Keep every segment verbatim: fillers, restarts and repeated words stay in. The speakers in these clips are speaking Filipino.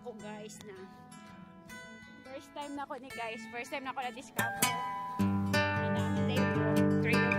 ako guys na first time na ako ni guys. First time na ako na-discover. Ang dami tayo trail.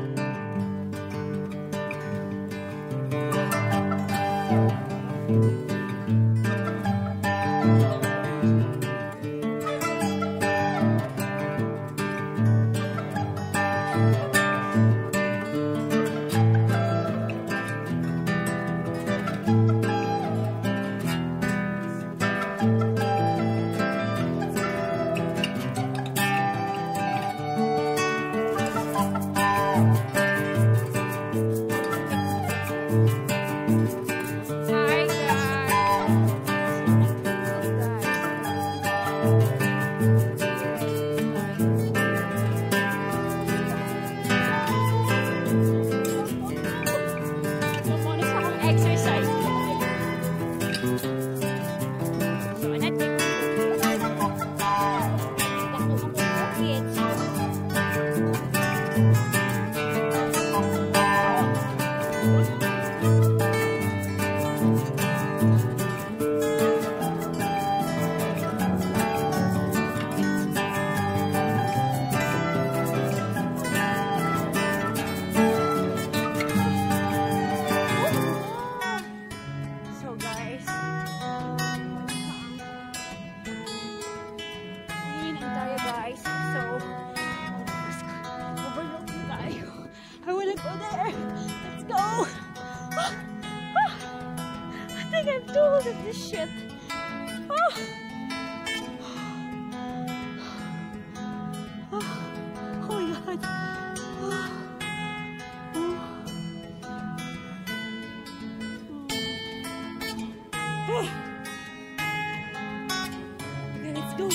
Go there. Let's go. Oh, oh. I think I'm too old at this shit. Oh. Oh. Oh my god. Oh. Oh. Oh. Okay, let's go.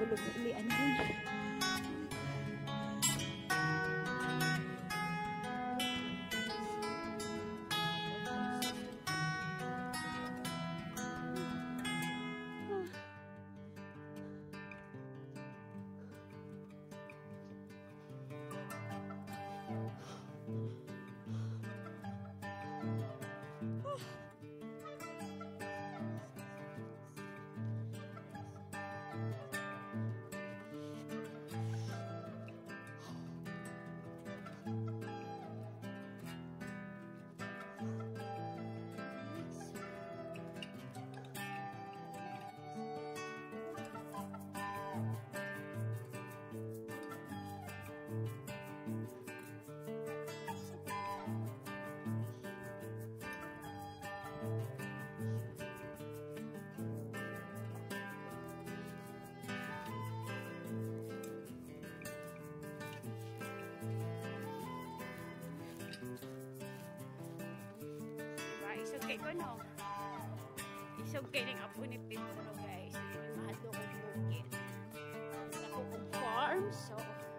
Tulog ulian dun. Isog kay ko no. Isog kay ng apo ni Pipo no guys. Yun yung mahal ko kong bukid. Ako kong farm. So,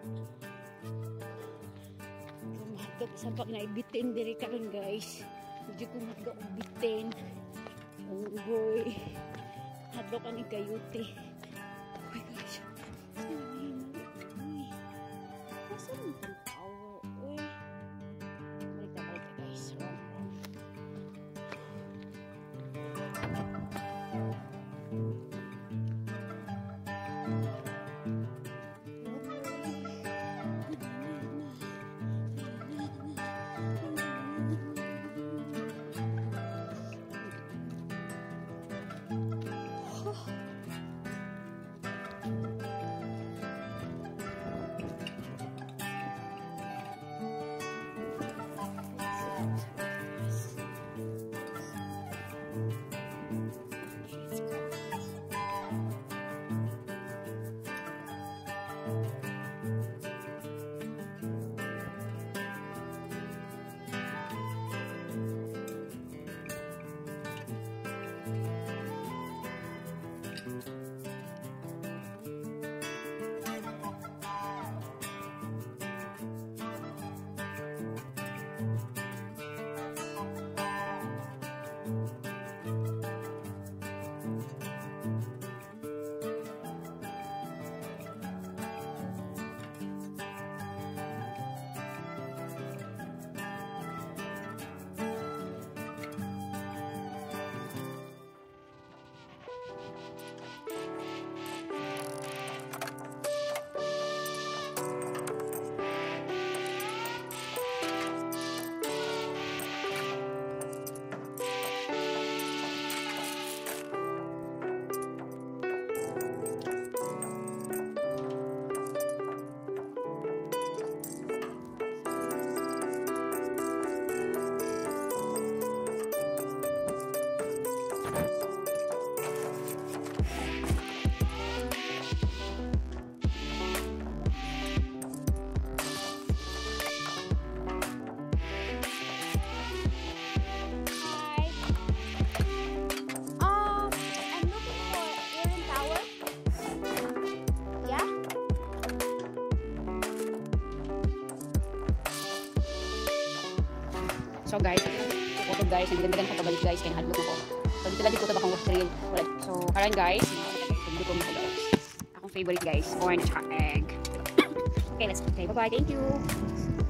so mahal ko sa pag naibitin diri karon guys. Medyo ko mahal ko kong bitin. Unggoy. Hadlo ka ni Kayuti. Oh my gosh. Nasaan yung power? Uy. Balik na balik na guys. Wrong. So guys, ito guys, nagdagan sa kabalik guys, kaya hadlok ako. So dito lang dito ko bakang walk trail. So karan guys, dito ko mga guys. Akong favorite guys, corn at egg. Okay, let's okay, bye bye, thank you.